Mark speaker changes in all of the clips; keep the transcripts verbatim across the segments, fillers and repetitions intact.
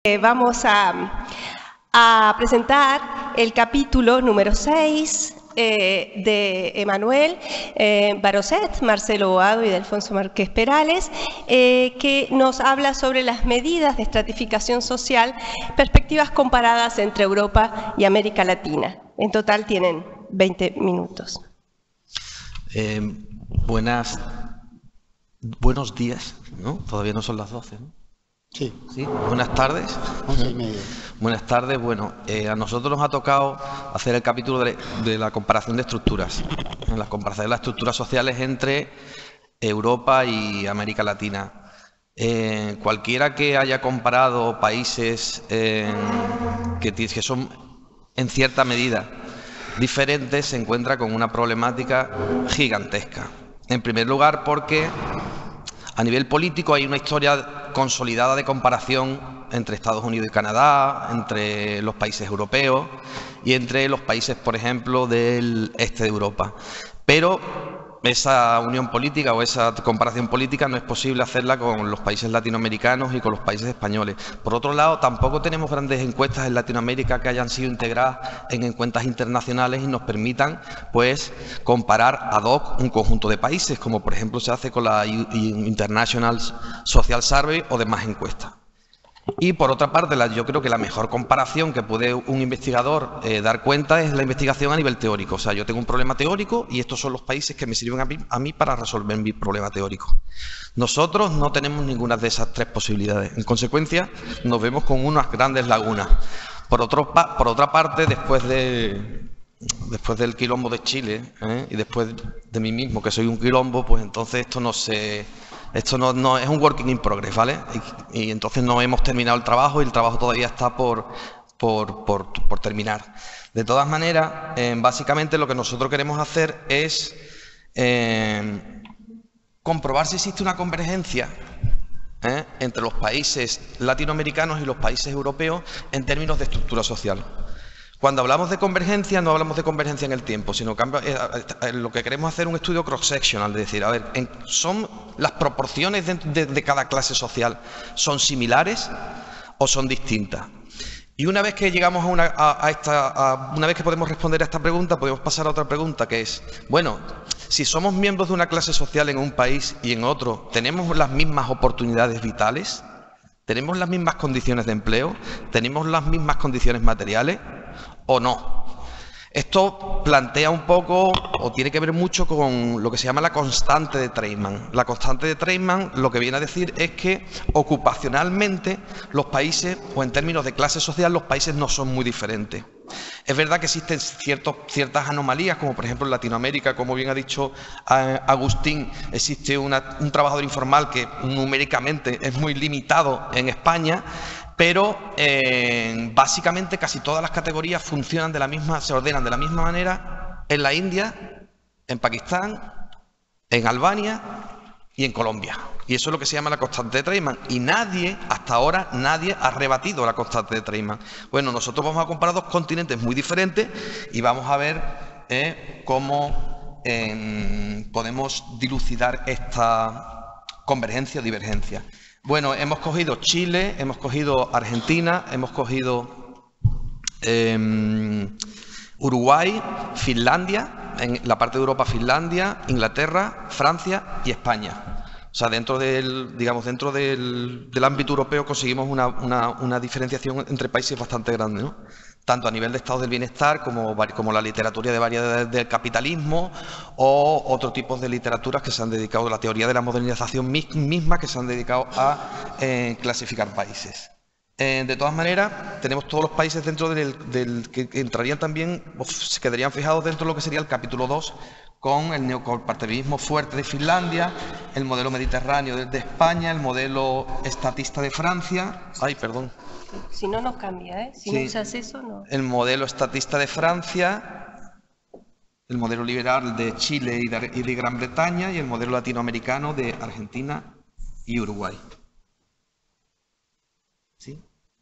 Speaker 1: Eh, vamos a, a presentar el capítulo número seis eh, de Emanuel eh, Baroset, Marcelo Boado y de Alfonso Márquez Perales, eh, que nos habla sobre las medidas de estratificación social, perspectivas comparadas entre Europa y América Latina. En total tienen veinte minutos.
Speaker 2: Eh, buenas, buenos días, ¿no? Todavía no son las doce, ¿no?
Speaker 3: Sí.
Speaker 2: Sí. Buenas tardes.
Speaker 3: once y media.
Speaker 2: Buenas tardes. Bueno, eh, a nosotros nos ha tocado hacer el capítulo de, de la comparación de estructuras, en la comparación de las estructuras sociales entre Europa y América Latina. Eh, cualquiera que haya comparado países eh, que, que son en cierta medida diferentes se encuentra con una problemática gigantesca. En primer lugar, porque a nivel político hay una historia consolidada de comparación entre Estados Unidos y Canadá, entre los países europeos y entre los países, por ejemplo, del este de Europa. Pero esa unión política o esa comparación política no es posible hacerla con los países latinoamericanos y con los países españoles. Por otro lado, tampoco tenemos grandes encuestas en Latinoamérica que hayan sido integradas en encuestas internacionales y nos permitan, pues, comparar ad hoc un conjunto de países, como por ejemplo se hace con la International Social Survey o demás encuestas. Y por otra parte, la, yo creo que la mejor comparación que puede un investigador eh, dar cuenta es la investigación a nivel teórico. O sea, yo tengo un problema teórico y estos son los países que me sirven a mí, a mí para resolver mi problema teórico. Nosotros no tenemos ninguna de esas tres posibilidades. En consecuencia, nos vemos con unas grandes lagunas. Por, otro, por otra parte, después de... Después del quilombo de Chile ¿eh? y después de mí mismo, que soy un quilombo, pues entonces esto no se... Esto no, no es un working in progress, ¿vale? Y, y entonces no hemos terminado el trabajo y el trabajo todavía está por, por, por, por terminar. De todas maneras, eh, básicamente lo que nosotros queremos hacer es eh, comprobar si existe una convergencia ¿eh? entre los países latinoamericanos y los países europeos en términos de estructura social. Cuando hablamos de convergencia, no hablamos de convergencia en el tiempo, sino que eh, lo que queremos hacer es un estudio cross-sectional, es decir, a ver, en, ¿son las proporciones de, de, de cada clase social son similares o son distintas? Y una vez que llegamos a una, a, a esta, a, una vez que podemos responder a esta pregunta, podemos pasar a otra pregunta, que es, bueno, si somos miembros de una clase social en un país y en otro, ¿tenemos las mismas oportunidades vitales? ¿Tenemos las mismas condiciones de empleo? ¿Tenemos las mismas condiciones materiales? ¿O no? Esto plantea un poco, o tiene que ver mucho con lo que se llama la constante de Treitman. La constante de Treitman lo que viene a decir es que ocupacionalmente los países, o en términos de clase social, los países no son muy diferentes. Es verdad que existen ciertos, ciertas anomalías, como por ejemplo en Latinoamérica, como bien ha dicho eh, Agustín, existe una, un trabajador informal que numéricamente es muy limitado en España, pero eh, básicamente casi todas las categorías funcionan de la misma, se ordenan de la misma manera en la India, en Pakistán, en Albania y en Colombia. Y eso es lo que se llama la constante de Treitman. Y nadie, hasta ahora, nadie ha rebatido la constante de Treitman. Bueno, nosotros vamos a comparar dos continentes muy diferentes y vamos a ver eh, cómo eh, podemos dilucidar esta convergencia o divergencia. Bueno, hemos cogido Chile, hemos cogido Argentina, hemos cogido eh, Uruguay, Finlandia, en la parte de Europa, Finlandia, Inglaterra, Francia y España. O sea, dentro del, digamos, dentro del, del ámbito europeo conseguimos una, una, una diferenciación entre países bastante grande, ¿no? Tanto a nivel de estados del bienestar como, como la literatura de variedades del capitalismo o otros tipos de literaturas que se han dedicado a la teoría de la modernización misma, que se han dedicado a eh, clasificar países. Eh, de todas maneras, tenemos todos los países dentro del, del que entrarían también, se quedarían fijados dentro de lo que sería el capítulo dos, con el neocorporativismo fuerte de Finlandia, el modelo mediterráneo de España, el modelo estatista de Francia. Ay, perdón.
Speaker 1: Si no nos cambia, ¿eh? Si sí. no usas eso, no.
Speaker 2: El modelo estatista de Francia, el modelo liberal de Chile y de, y de Gran Bretaña y el modelo latinoamericano de Argentina y Uruguay. ¿Sí?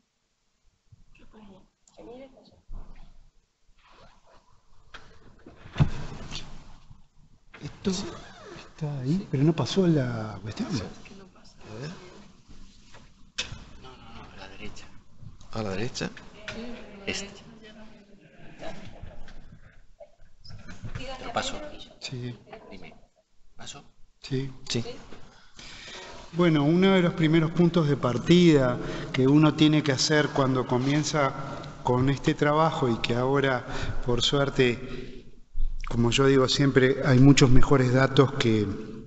Speaker 3: Esto está ahí, pero no pasó la cuestión.
Speaker 2: A ver.
Speaker 4: No, no, no, a la derecha.
Speaker 2: a la derecha. Este. Paso.
Speaker 3: Sí.
Speaker 2: Dime. ¿Paso?
Speaker 3: Sí.
Speaker 2: Sí.
Speaker 3: Bueno, uno de los primeros puntos de partida que uno tiene que hacer cuando comienza con este trabajo y que ahora, por suerte, como yo digo siempre, hay muchos mejores datos que,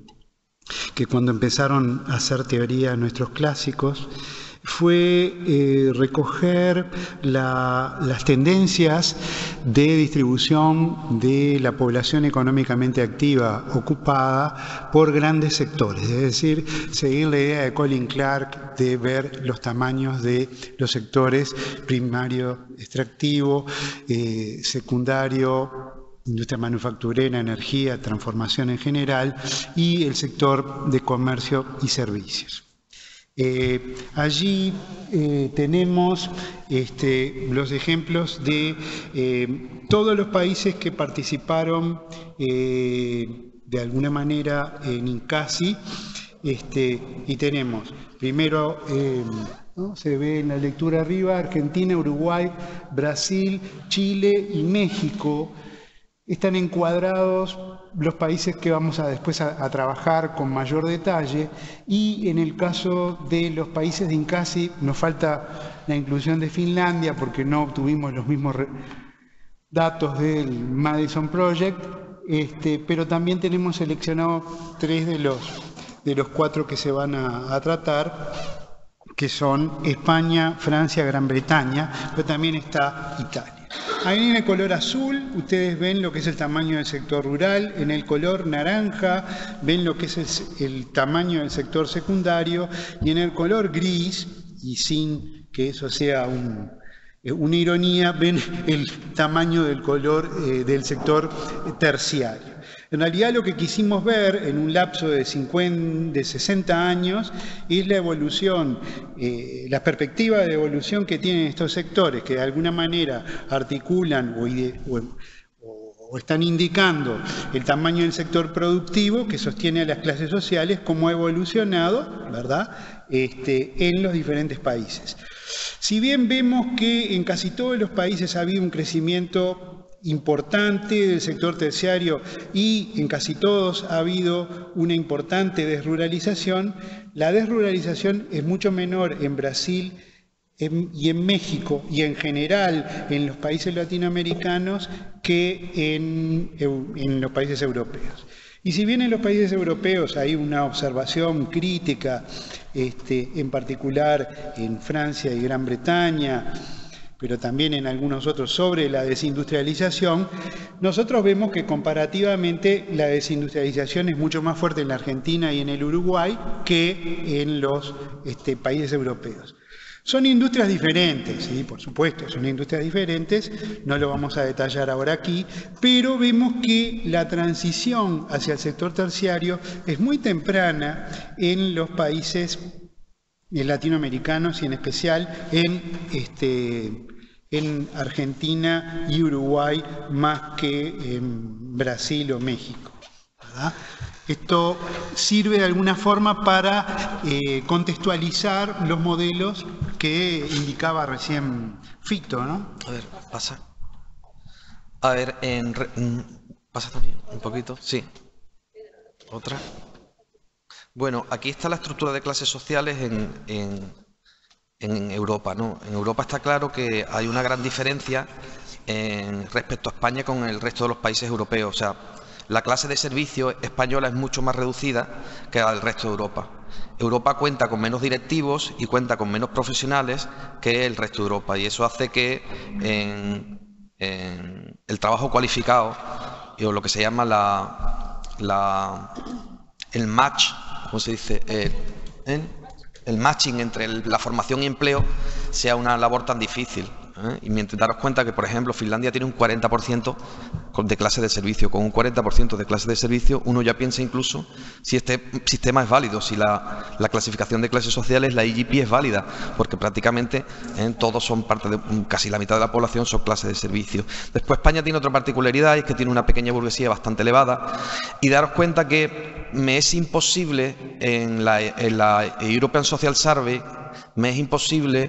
Speaker 3: que cuando empezaron a hacer teoría nuestros clásicos, fue eh, recoger la, las tendencias de distribución de la población económicamente activa ocupada por grandes sectores, es decir, seguir la idea de Colin Clark de ver los tamaños de los sectores primario extractivo, eh, secundario, industria manufacturera, energía, transformación en general, y el sector de comercio y servicios. Eh, allí eh, tenemos este, los ejemplos de eh, todos los países que participaron eh, de alguna manera en INCASI, este, y tenemos primero, eh, ¿no? Se ve en la lectura arriba, Argentina, Uruguay, Brasil, Chile y México. Están encuadrados los países que vamos a después a, a trabajar con mayor detalle, y en el caso de los países de INCASI nos falta la inclusión de Finlandia porque no obtuvimos los mismos datos del Madison Project, este, pero también tenemos seleccionados tres de los, de los cuatro que se van a, a tratar, que son España, Francia, Gran Bretaña, pero también está Italia. Ahí en el color azul ustedes ven lo que es el tamaño del sector rural, en el color naranja ven lo que es el, el tamaño del sector secundario, y en el color gris, y sin que eso sea un, una ironía, ven el tamaño del color eh, del sector terciario. En realidad lo que quisimos ver en un lapso de, cincuenta, de sesenta años es la evolución, eh, la perspectiva de evolución que tienen estos sectores, que de alguna manera articulan o, ide, o, o están indicando el tamaño del sector productivo que sostiene a las clases sociales, cómo ha evolucionado, ¿verdad?, este, en los diferentes países. Si bien vemos que en casi todos los países ha habido un crecimiento importante del sector terciario y en casi todos ha habido una importante desruralización, la desruralización es mucho menor en Brasil en, y en México y en general en los países latinoamericanos que en, en los países europeos. Y si bien en los países europeos hay una observación crítica, este, en particular en Francia y Gran Bretaña, pero también en algunos otros, sobre la desindustrialización, nosotros vemos que comparativamente la desindustrialización es mucho más fuerte en la Argentina y en el Uruguay que en los este, países europeos. Son industrias diferentes, ¿sí? Por supuesto, son industrias diferentes, no lo vamos a detallar ahora aquí, pero vemos que la transición hacia el sector terciario es muy temprana en los países latinoamericanos y en especial en, este, en Argentina y Uruguay más que en Brasil o México, ¿verdad? Esto sirve de alguna forma para eh, contextualizar los modelos que indicaba recién Fito, ¿no?
Speaker 2: A ver, pasa. A ver, en re... pasa también un poquito. Sí. Otra. Bueno, aquí está la estructura de clases sociales en, en, en Europa, ¿no? En Europa está claro que hay una gran diferencia en, respecto a España con el resto de los países europeos. O sea, la clase de servicio española es mucho más reducida que la del resto de Europa. Europa cuenta con menos directivos y cuenta con menos profesionales que el resto de Europa, y eso hace que en, en el trabajo cualificado, o lo que se llama la, la, el match, ¿cómo se dice? El, el, el matching entre el, la formación y empleo sea una labor tan difícil. ¿eh? Y mientras daros cuenta que, por ejemplo, Finlandia tiene un cuarenta por ciento de clase de servicio. Con un cuarenta por ciento de clase de servicio, uno ya piensa incluso si este sistema es válido, si la, la clasificación de clases sociales, la I G P, es válida, porque prácticamente ¿eh? todos son parte de, casi la mitad de la población son clases de servicio. Después España tiene otra particularidad, y es que tiene una pequeña burguesía bastante elevada, y daros cuenta que me es imposible en la, en la European Social Survey me es imposible...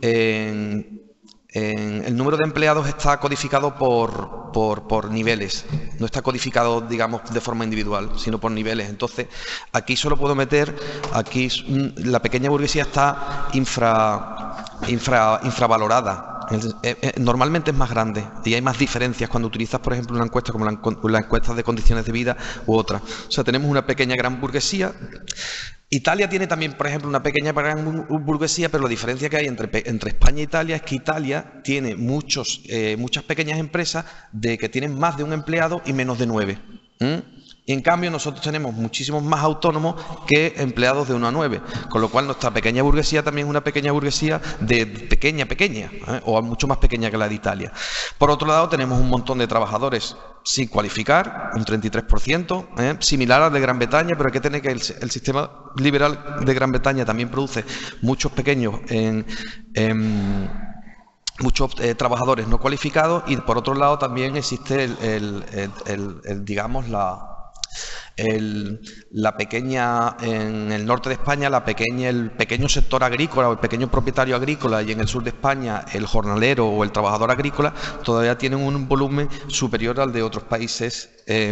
Speaker 2: En, en, el número de empleados está codificado por, por, por niveles, no está codificado, digamos, de forma individual, sino por niveles. Entonces, aquí solo puedo meter, aquí la pequeña burguesía está infra, infra, infravalorada. Normalmente es más grande y hay más diferencias cuando utilizas, por ejemplo, una encuesta como la, la encuesta de condiciones de vida u otra. O sea, tenemos una pequeña gran burguesía. Italia tiene también, por ejemplo, una pequeña gran burguesía, pero la diferencia que hay entre, entre España e Italia es que Italia tiene muchos, eh, muchas pequeñas empresas de que tienen más de un empleado y menos de nueve. ¿Mm? Y en cambio nosotros tenemos muchísimos más autónomos que empleados de uno a nueve, con lo cual nuestra pequeña burguesía también es una pequeña burguesía de pequeña, pequeña, ¿eh? O mucho más pequeña que la de Italia. Por otro lado, tenemos un montón de trabajadores sin cualificar, un treinta y tres por ciento, ¿eh? Similar al de Gran Bretaña, pero hay que tener que el, el sistema liberal de Gran Bretaña también produce muchos pequeños en... en muchos eh, trabajadores no cualificados, y por otro lado también existe el, el, el, el, el digamos la El, la pequeña, en el norte de España, la pequeña, el pequeño sector agrícola o el pequeño propietario agrícola, y en el sur de España el jornalero o el trabajador agrícola todavía tienen un volumen superior al de otros países eh,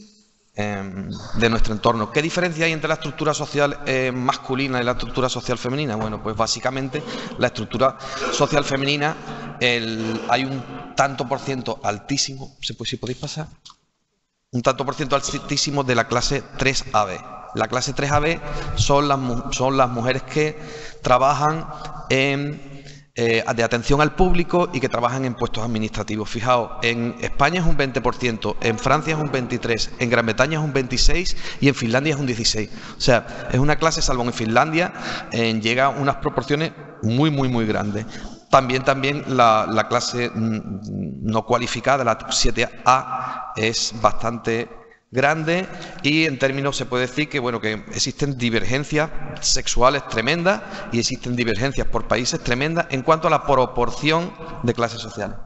Speaker 2: eh, de nuestro entorno. ¿Qué diferencia hay entre la estructura social eh, masculina y la estructura social femenina? Bueno, pues básicamente la estructura social femenina, el, hay un tanto por ciento altísimo, si podéis pasar, un tanto por ciento altísimo de la clase tres A B. La clase tres A B son las, son las mujeres que trabajan en, eh, de atención al público y que trabajan en puestos administrativos. Fijaos, en España es un veinte por ciento, en Francia es un veintitrés por ciento, en Gran Bretaña es un veintiséis por ciento y en Finlandia es un dieciséis por ciento. O sea, es una clase, salvo en Finlandia, eh, llega a unas proporciones muy, muy, muy grandes. También, también la, la clase no cualificada, la siete A, es bastante grande, y en términos se puede decir que, bueno, que existen divergencias sexuales tremendas y existen divergencias por países tremendas en cuanto a la proporción de clases sociales.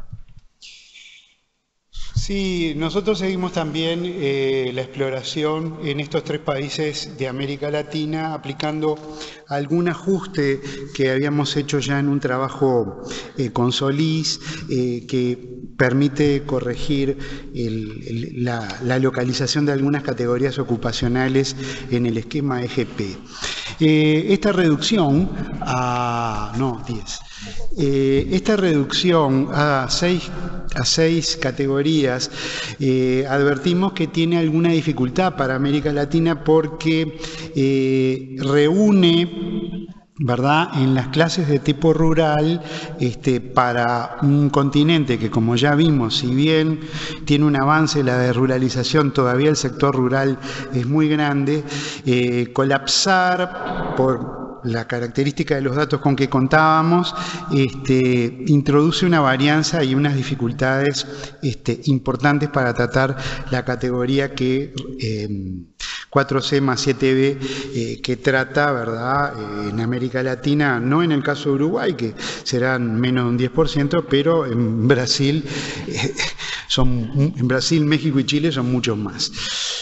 Speaker 3: Sí, nosotros seguimos también eh, la exploración en estos tres países de América Latina, aplicando algún ajuste que habíamos hecho ya en un trabajo eh, con Solís, eh, que permite corregir el, el, la, la localización de algunas categorías ocupacionales en el esquema E G P. Eh, esta reducción a... no, diez. Eh, esta reducción a seis, a seis categorías, eh, advertimos que tiene alguna dificultad para América Latina porque eh, reúne, ¿verdad?, en las clases de tipo rural, este, para un continente que, como ya vimos, si bien tiene un avance la desruralización, todavía el sector rural es muy grande, eh, colapsar por la característica de los datos con que contábamos, este, introduce una varianza y unas dificultades este, importantes para tratar la categoría que eh, cuatro C más siete B, eh, que trata, ¿verdad?, eh, en América Latina, no en el caso de Uruguay, que serán menos de un diez por ciento, pero en Brasil, eh, son, en Brasil, México y Chile son muchos más.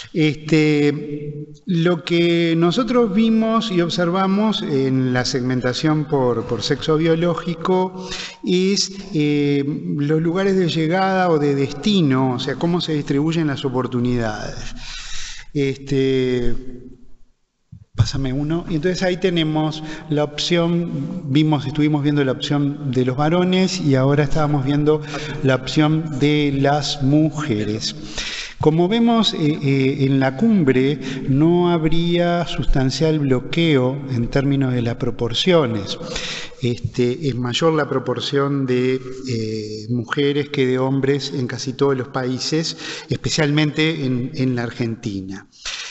Speaker 3: Este, lo que nosotros vimos y observamos en la segmentación por, por sexo biológico es eh, los lugares de llegada o de destino, o sea, cómo se distribuyen las oportunidades. Este, pásame uno. Y entonces ahí tenemos la opción, vimos, estuvimos viendo la opción de los varones y ahora estábamos viendo la opción de las mujeres. Como vemos eh, eh, en la cumbre, no habría sustancial bloqueo en términos de las proporciones. Este, es mayor la proporción de eh, mujeres que de hombres en casi todos los países, especialmente en, en la Argentina.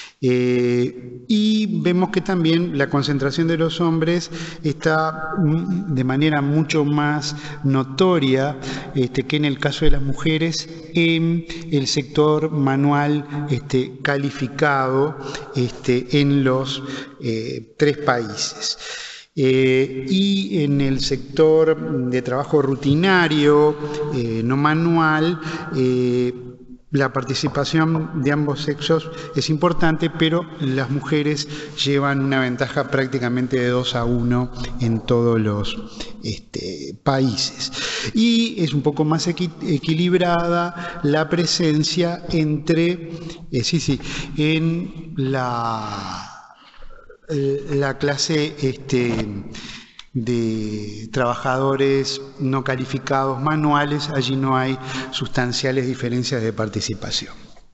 Speaker 3: Eh, y vemos que también la concentración de los hombres está de manera mucho más notoria este, que en el caso de las mujeres en el sector manual este, calificado este, en los eh, tres países. Eh, y en el sector de trabajo rutinario, eh, no manual, eh, la participación de ambos sexos es importante, pero las mujeres llevan una ventaja prácticamente de dos a uno en todos los este, países. Y es un poco más equi equilibrada la presencia entre, eh, sí, sí, en la, la clase este, de trabajadores no calificados manuales. Allí no hay sustanciales diferencias de participación.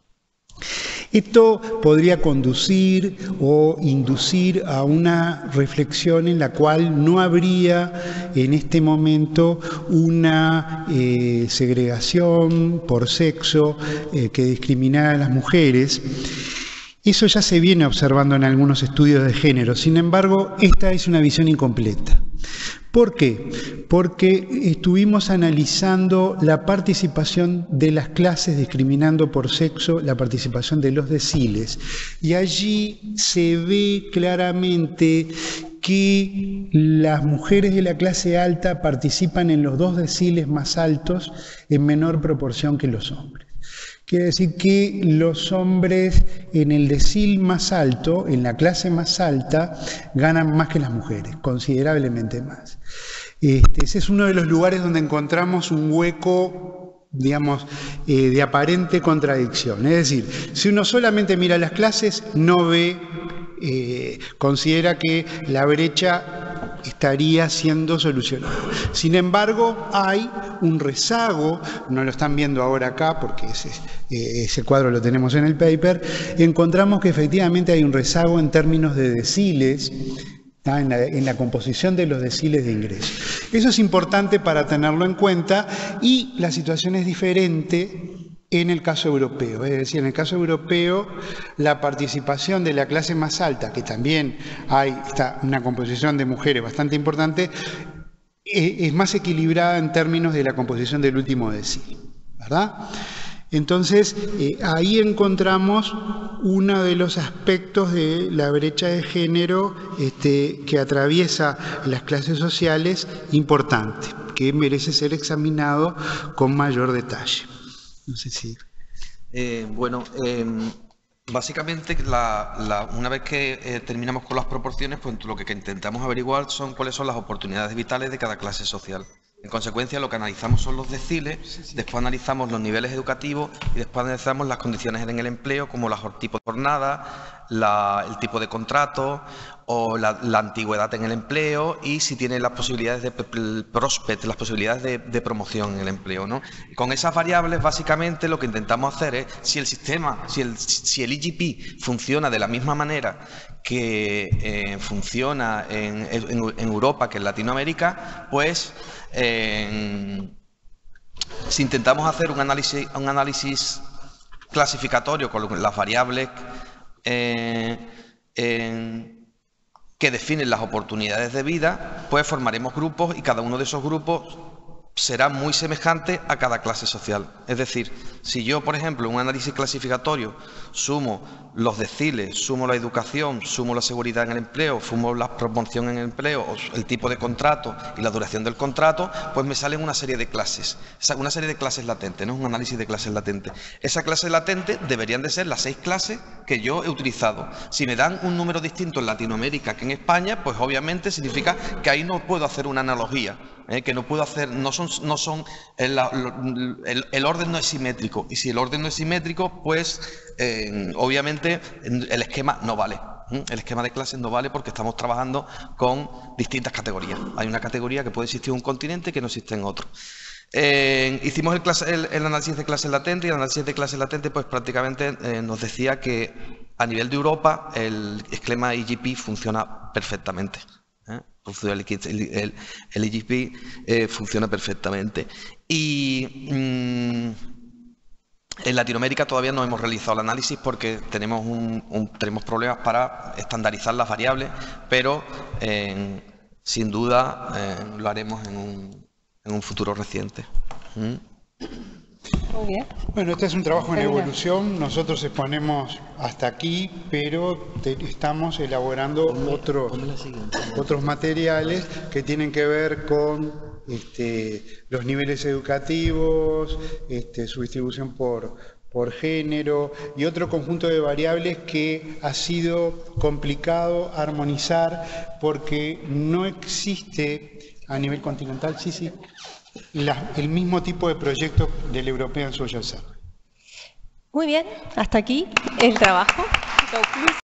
Speaker 3: Esto podría conducir o inducir a una reflexión en la cual no habría en este momento una eh, segregación por sexo eh, que discriminara a las mujeres. Eso ya se viene observando en algunos estudios de género. Sin embargo, esta es una visión incompleta. ¿Por qué? Porque estuvimos analizando la participación de las clases discriminando por sexo, la participación de los deciles, y allí se ve claramente que las mujeres de la clase alta participan en los dos deciles más altos en menor proporción que los hombres. Quiere decir que los hombres en el decil más alto, en la clase más alta, ganan más que las mujeres, considerablemente más. Este, ese es uno de los lugares donde encontramos un hueco, digamos, eh, de aparente contradicción. Es decir, si uno solamente mira las clases, no ve, eh, considera que la brecha estaría siendo solucionada. Sin embargo, hay un rezago, no lo están viendo ahora acá porque ese, eh, ese cuadro lo tenemos en el paper, encontramos que efectivamente hay un rezago en términos de deciles, ¿tá? en, la, en la composición de los deciles de ingreso. Eso es importante para tenerlo en cuenta, y la situación es diferente en el caso europeo. Es decir, en el caso europeo, la participación de la clase más alta, que también hay está una composición de mujeres bastante importante, es más equilibrada en términos de la composición del último decil, ¿verdad? Entonces, eh, ahí encontramos uno de los aspectos de la brecha de género este, que atraviesa las clases sociales importante, que merece ser examinado con mayor detalle. No sé si...
Speaker 2: Eh, bueno, eh, básicamente la, la, una vez que eh, terminamos con las proporciones, pues lo que, que intentamos averiguar son cuáles son las oportunidades vitales de cada clase social. En consecuencia, lo que analizamos son los deciles, después analizamos los niveles educativos y después analizamos las condiciones en el empleo, como los tipos de jornada, la, el tipo de contrato o la, la antigüedad en el empleo, y si tiene las posibilidades de prospect, las posibilidades de, de promoción en el empleo, ¿no? Con esas variables, básicamente, lo que intentamos hacer es, si el sistema, si el, si el I G P funciona de la misma manera que eh, funciona en, en, en Europa que en Latinoamérica, pues... Eh, si intentamos hacer un análisis, un análisis clasificatorio con las variables eh, eh, que definen las oportunidades de vida, pues formaremos grupos y cada uno de esos grupos será muy semejante a cada clase social. Es decir, si yo, por ejemplo, en un análisis clasificatorio sumo los deciles, sumo la educación, sumo la seguridad en el empleo, sumo la promoción en el empleo, el tipo de contrato y la duración del contrato, pues me salen una serie de clases, una serie de clases latentes, no es un análisis de clases latentes. Esa clase latente deberían de ser las seis clases que yo he utilizado. Si me dan un número distinto en Latinoamérica que en España, pues obviamente significa que ahí no puedo hacer una analogía. Eh, que no puedo hacer, no son, no son el, el, el orden no es simétrico, y si el orden no es simétrico, pues eh, obviamente el esquema no vale. El esquema de clases no vale porque estamos trabajando con distintas categorías. Hay una categoría que puede existir en un continente que no existe en otro. Eh, hicimos el, clase, el, el análisis de clases latentes, y el análisis de clases latentes pues prácticamente eh, nos decía que a nivel de Europa el esquema I G P funciona perfectamente. ¿Eh? El, el, el I G P eh, funciona perfectamente. Y mmm, en Latinoamérica todavía no hemos realizado el análisis porque tenemos, un, un, tenemos problemas para estandarizar las variables, pero eh, sin duda eh, lo haremos en un, en un futuro reciente. ¿Mm?
Speaker 1: Muy bien.
Speaker 3: Bueno, este es un trabajo en evolución. Nosotros exponemos hasta aquí, pero te, estamos elaborando otros, otros materiales que tienen que ver con este, los niveles educativos, este, su distribución por, por género y otro conjunto de variables que ha sido complicado armonizar porque no existe a nivel continental, sí, sí, la, el mismo tipo de proyecto del European Social Survey.
Speaker 1: Muy bien, hasta aquí el trabajo. Concluso.